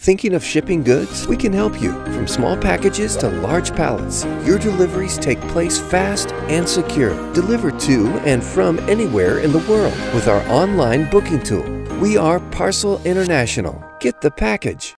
Thinking of shipping goods? We can help you. From small packages to large pallets, your deliveries take place fast and secure. Delivered to and from anywhere in the world with our online booking tool. We are Parcel International. Get the package.